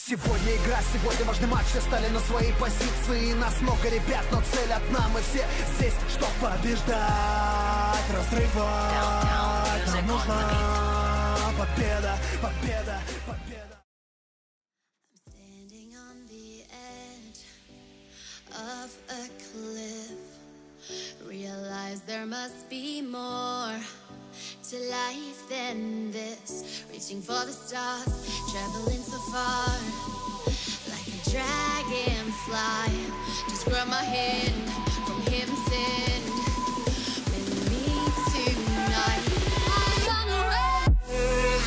Сегодня игра, сегодня важный матч. Все стали на свои позиции. Нас много ребят, но цель одна. Мы все здесь, чтоб побеждать, разрывать. Нам нужна победа, победа, победа. I'm standing on the edge of a cliff. Realize there must be more to life than this. Reaching for the stars, traveling so far, like a dragonfly. Just grab my hand from heaven's end. With me tonight, I run away.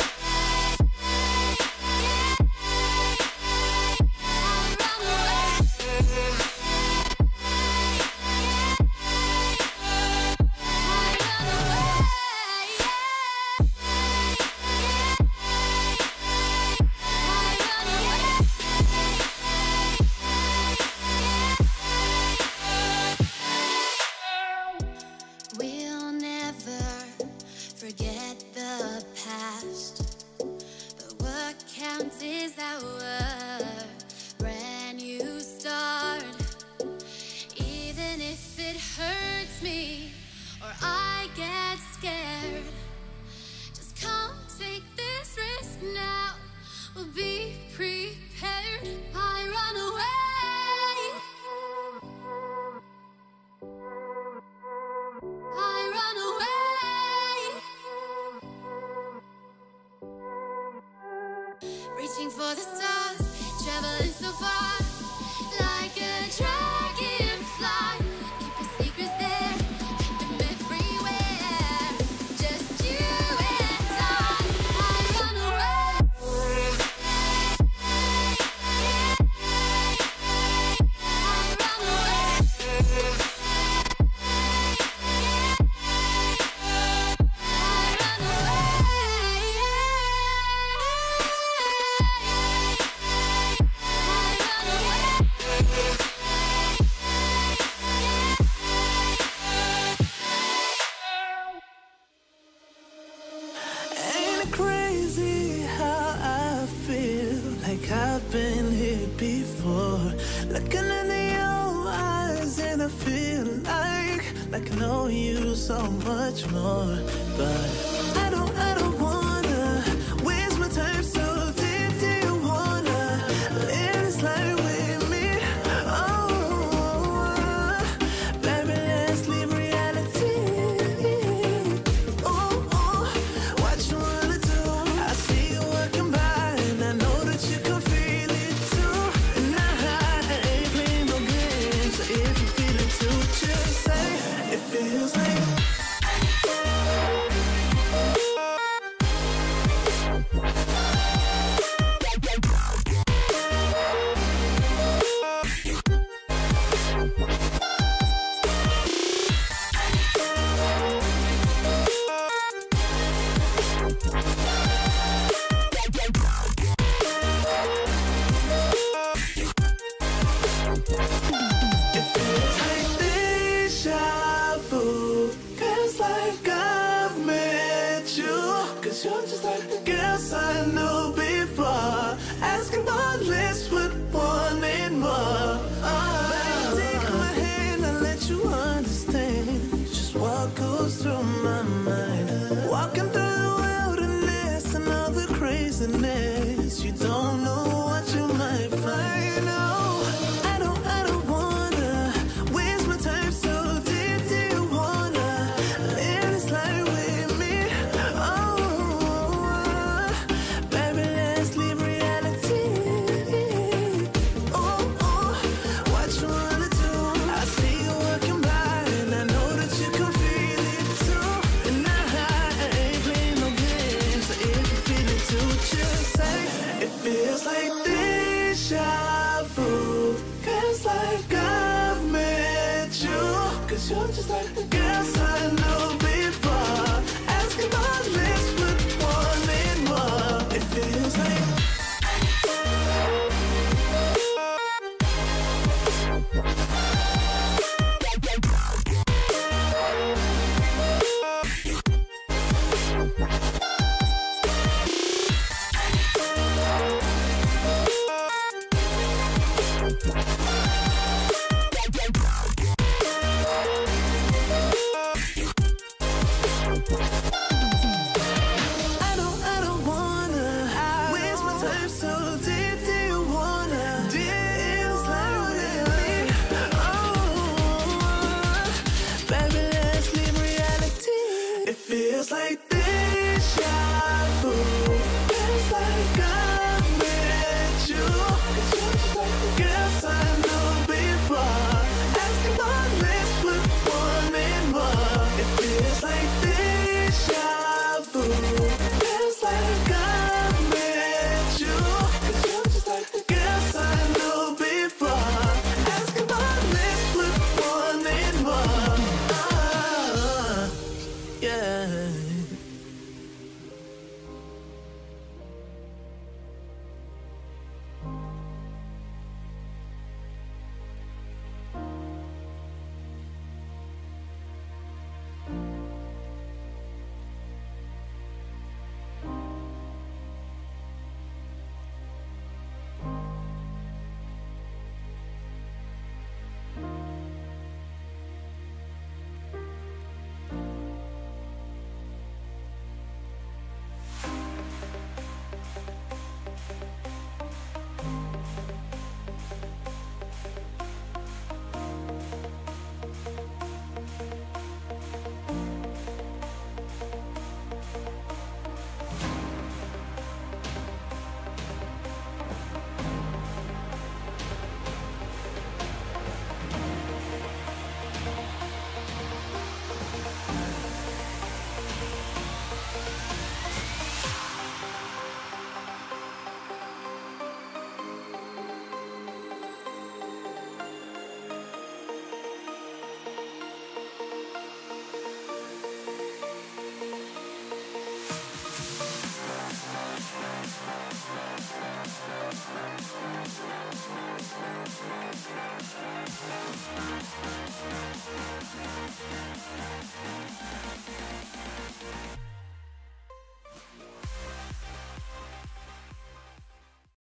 Is our brand new start. Even if it hurts me or I get scared, just come take this risk now. We'll be prepared. I run away. I run away. Reaching for the stars, traveling so far, like a dragonfly. Keep your secrets there, keep them everywhere. Just you and I run away. I run away. Crazy how I feel like I've been here before. Looking in your eyes and I feel like I know you so much more. But I don't wanna waste my time. So deep, do you wanna live this life with me? Oh, baby, let's leave reality. Feels like you're just like the girls I knew before, asking for less but wanting more. Oh, take my hand and let you understand just what goes through my mind. Walking through the wilderness and all the craziness, you don't know what you might find. No, I don't wanna waste my time. So deep, do you wanna live this life with me? Feels like deja vu, feels like I've met you. Cause you're just like the girls I knew before, asking about me.